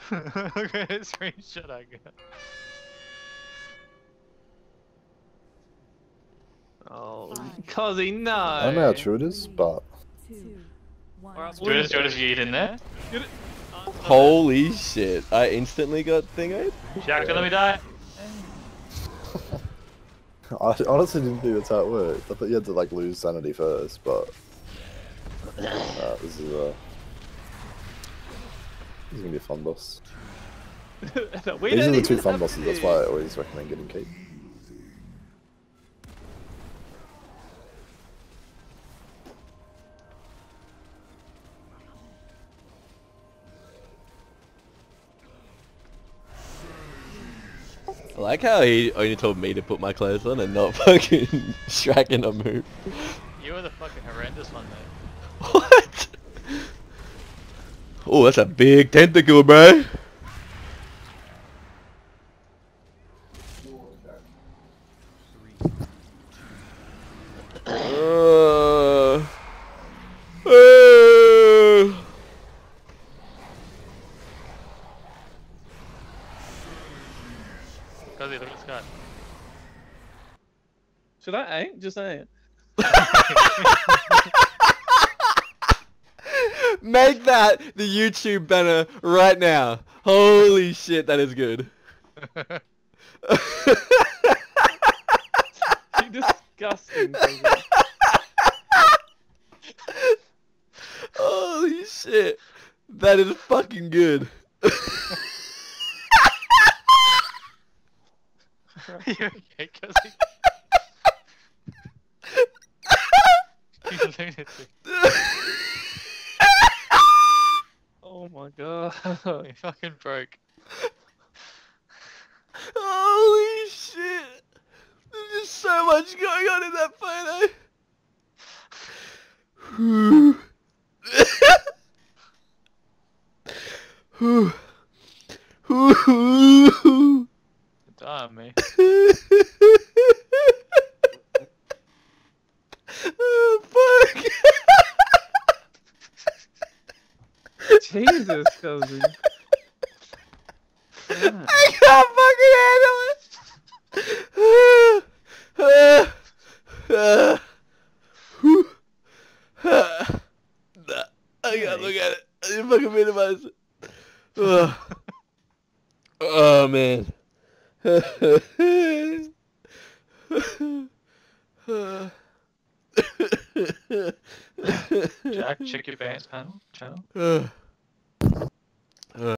Look at the screenshot I got. Oh, Kozzie, no! I don't know how true it is, but... Alright, do it if you eat in there. Holy shit, I instantly got thingoed? Jack, let me die. I honestly didn't think that's how it worked. I thought you had to like lose sanity first, but... this is gonna be a fun boss. These are the two fun bosses, that's why I always recommend getting Keep. I like how he only told me to put my clothes on and not fucking striking a move. You were the fucking horrendous one there. What? Oh, that's a big tentacle, bro. Kozzie, look at the sky. Should I ain't? Just saying. Make that the YouTube banner right now. Holy shit, that is good. You disgusting. Holy shit. That is fucking good. You okay, Kozzie? You lunatic. Oh my god. You fucking broke. Holy shit. There's just so much going on in that photo. Damn me. Oh, fuck. Jesus, Kozzie. I can't fucking handle it. I can't look at it. I didn't fucking minimize it. Oh man. Jack, check your pants panel channel.